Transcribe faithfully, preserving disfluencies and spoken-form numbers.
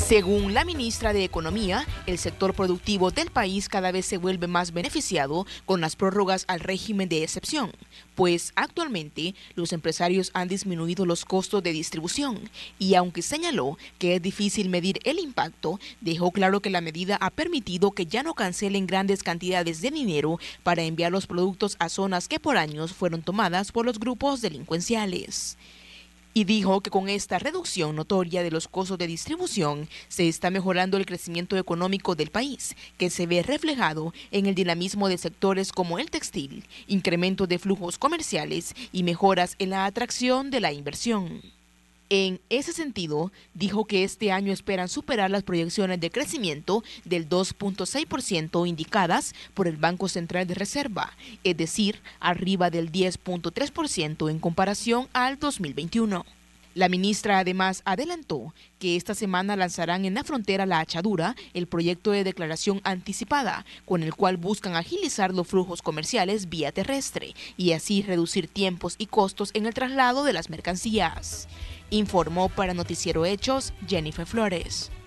Según la ministra de Economía, el sector productivo del país cada vez se vuelve más beneficiado con las prórrogas al régimen de excepción, pues actualmente los empresarios han disminuido los costos de distribución y aunque señaló que es difícil medir el impacto, dejó claro que la medida ha permitido que ya no cancelen grandes cantidades de dinero para enviar los productos a zonas que por años fueron tomadas por los grupos delincuenciales. Y dijo que con esta reducción notoria de los costos de distribución se está mejorando el crecimiento económico del país, que se ve reflejado en el dinamismo de sectores como el textil, incremento de flujos comerciales y mejoras en la atracción de la inversión. En ese sentido, dijo que este año esperan superar las proyecciones de crecimiento del dos punto seis por ciento indicadas por el Banco Central de Reserva, es decir, arriba del diez punto tres por ciento en comparación al dos mil veintiuno. La ministra además adelantó que esta semana lanzarán en la frontera La Achadura el proyecto de declaración anticipada, con el cual buscan agilizar los flujos comerciales vía terrestre y así reducir tiempos y costos en el traslado de las mercancías. Informó para Noticiero Hechos Jennifer Flores.